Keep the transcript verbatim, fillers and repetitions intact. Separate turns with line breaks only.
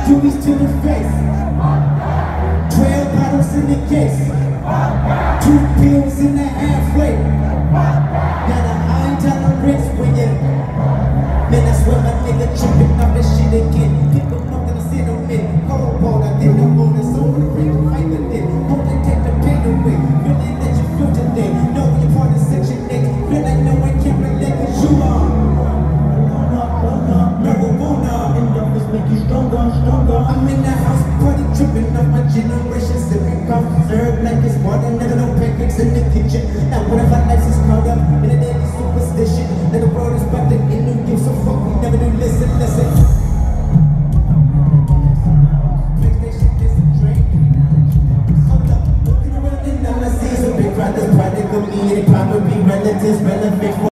Dewey's to the face. Twelve bottles in the case. Two pills in the halfway. Got a high tolerance when you. Man, that's where my nigga tripping off this shit again. People not gonna sit on me. Cold water, then no more. That's all the ring of fight with it. Hope they take the pain away. Really let you feel today. Know when you're part of section eight. Feel like no one can relate, cause you are. Marijuana. And numbers make you stronger, stronger. I'm in the house party tripping off my generation. Sipping coffee, served like it's water. Never no pancakes in the kitchen. Now what if my life is caught up in a